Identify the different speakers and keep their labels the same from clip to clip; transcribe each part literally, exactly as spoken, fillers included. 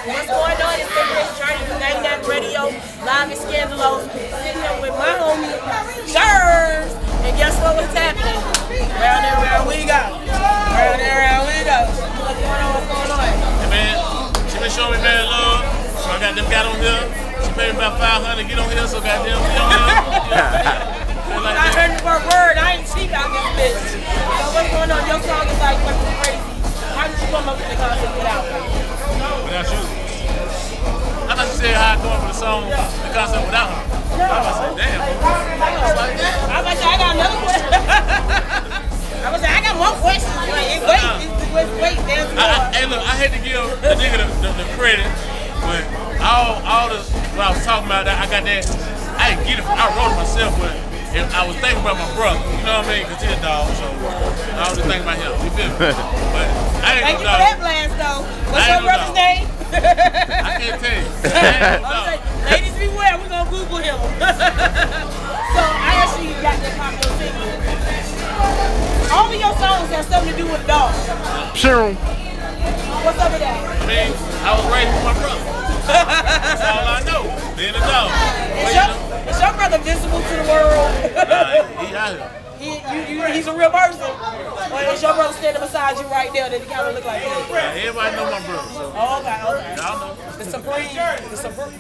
Speaker 1: What's going on? It's the Rich Journey from ninety-nine Radio, live in Scandalos, sitting here with my homie, Jers. And guess what was happening? Round and round we go. Round and round we go. What's going on? What's going on?
Speaker 2: Hey man, she been showing me mad love, so I got them got on here. She paid me about five hundred to get on here, so goddamn get on here. Like
Speaker 1: I heard you for a word. I ain't cheap out this bitch. So what's going on? Your song is like fucking crazy. How did you come up with the concept without me?
Speaker 2: Without you. I thought you said how I come up with the song, the concept without her.
Speaker 1: No.
Speaker 2: I was like, damn. I was like, damn.
Speaker 1: I was like, I got another question. I was like, I got more questions. Wait, wait, wait, wait. There's more.
Speaker 2: I, I, hey, look, I had to give the nigga the, the, the credit, but all, all the, what I was talking about, I got that, I didn't get it, I wrote it myself, but if I was thinking about my brother, you know what I mean? Because he's a dog, so I was just thinking about him. You feel me? But I ain't
Speaker 1: Thank
Speaker 2: no
Speaker 1: you
Speaker 2: dog.
Speaker 1: for that blast, though. What's your
Speaker 2: no
Speaker 1: brother's
Speaker 2: dog.
Speaker 1: name?
Speaker 2: I can't tell you. I ain't no dog.
Speaker 1: Ladies beware, we're going to Google him. So I actually got that popular single. All of your songs have something to do with dogs.
Speaker 3: Sure.
Speaker 1: What's up with that?
Speaker 2: I mean, I was raised with my brother. That's all I know. Being a dog.
Speaker 1: Is your, is your brother visible to the world?
Speaker 2: Nah, he, he out here.
Speaker 1: He, you, you, he's a real person? Or is your brother standing beside you right there that he kind of look like that?
Speaker 2: Yeah, everybody know my brother, so.
Speaker 1: Oh, okay, okay.
Speaker 2: Y'all know.
Speaker 1: The Supreme, the Supreme.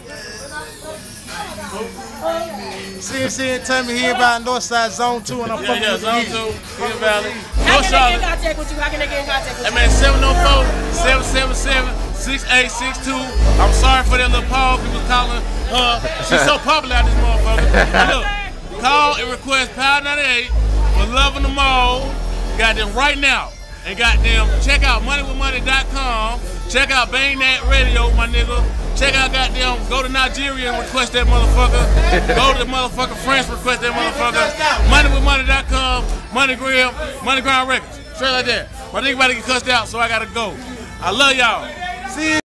Speaker 4: C N C and tell me here about Northside Zone two and I'm
Speaker 2: Yeah,
Speaker 4: fucking
Speaker 2: yeah,
Speaker 4: with
Speaker 2: Zone
Speaker 4: you.
Speaker 2: two, Hill Valley.
Speaker 1: How
Speaker 2: North
Speaker 1: can they get in
Speaker 2: Charlotte.
Speaker 1: contact with you? How can they get in contact with
Speaker 2: Hey
Speaker 1: you?
Speaker 2: man, seven oh four, seven seven seven, six eight six two. I'm sorry for that little Paul people calling her. She's so popular out this motherfucker. Look, call and request Power ninety-eight for Loving Them All. Goddamn right now. And goddamn, check out money with money dot com. Check out Bang That Radio, my nigga. Check out goddamn, go to Nigeria and request that motherfucker. Go to the motherfucker France, request that motherfucker. money with money dot com, MoneyGram, MoneyGram Records. Straight like that. My nigga about to get cussed out, so I gotta go. I love y'all.
Speaker 4: See